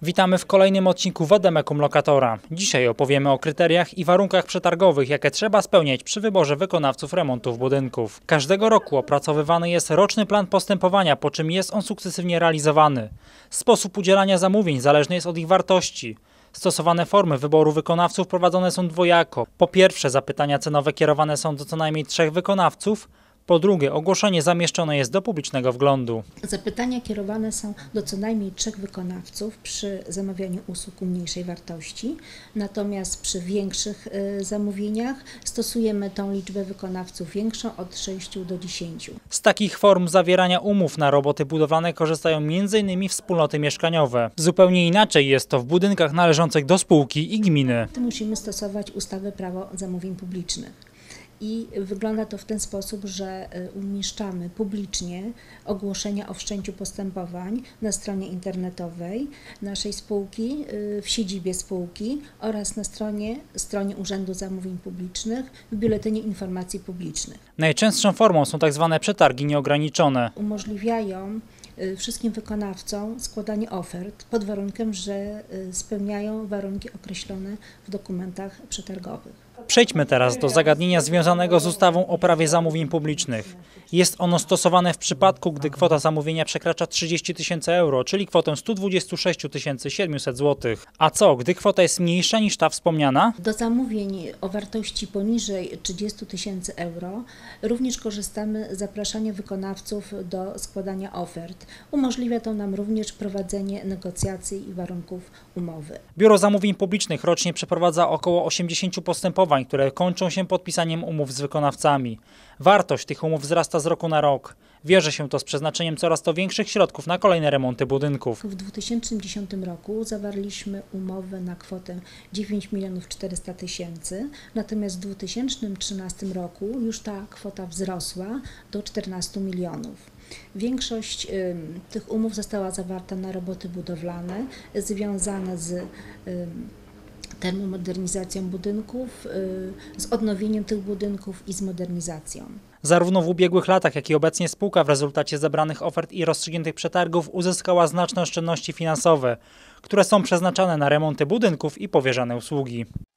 Witamy w kolejnym odcinku Vademekum Lokatora. Dzisiaj opowiemy o kryteriach i warunkach przetargowych, jakie trzeba spełniać przy wyborze wykonawców remontów budynków. Każdego roku opracowywany jest roczny plan postępowania, po czym jest on sukcesywnie realizowany. Sposób udzielania zamówień zależny jest od ich wartości. Stosowane formy wyboru wykonawców prowadzone są dwojako. Po pierwsze, zapytania cenowe kierowane są do co najmniej 3 wykonawców. Po drugie, ogłoszenie zamieszczone jest do publicznego wglądu. Zapytania kierowane są do co najmniej 3 wykonawców przy zamawianiu usług o mniejszej wartości, natomiast przy większych zamówieniach stosujemy tą liczbę wykonawców większą od 6 do 10. Z takich form zawierania umów na roboty budowlane korzystają m.in. wspólnoty mieszkaniowe. Zupełnie inaczej jest to w budynkach należących do spółki i gminy. Musimy stosować ustawę Prawo zamówień publicznych. I wygląda to w ten sposób, że umieszczamy publicznie ogłoszenia o wszczęciu postępowań na stronie internetowej naszej spółki, w siedzibie spółki oraz na stronie Urzędu Zamówień Publicznych w Biuletynie Informacji Publicznych. Najczęstszą formą są tzw. przetargi nieograniczone. Umożliwiają wszystkim wykonawcom składanie ofert pod warunkiem, że spełniają warunki określone w dokumentach przetargowych. Przejdźmy teraz do zagadnienia związanego z ustawą o prawie zamówień publicznych. Jest ono stosowane w przypadku, gdy kwota zamówienia przekracza 30 000 euro, czyli kwotę 126 700 zł. A co, gdy kwota jest mniejsza niż ta wspomniana? Do zamówień o wartości poniżej 30 000 euro również korzystamy z zapraszania wykonawców do składania ofert. Umożliwia to nam również prowadzenie negocjacji i warunków umowy. Biuro Zamówień Publicznych rocznie przeprowadza około 80 postępowań, które kończą się podpisaniem umów z wykonawcami. Wartość tych umów wzrasta z roku na rok. Wiąże się to z przeznaczeniem coraz to większych środków na kolejne remonty budynków. W 2010 roku zawarliśmy umowę na kwotę 9 400 000, natomiast w 2013 roku już ta kwota wzrosła do 14 milionów. Większość tych umów została zawarta na roboty budowlane związane z termomodernizacją budynków, z odnowieniem tych budynków i z modernizacją. Zarówno w ubiegłych latach, jak i obecnie spółka w rezultacie zebranych ofert i rozstrzygniętych przetargów uzyskała znaczne oszczędności finansowe, które są przeznaczane na remonty budynków i powierzane usługi.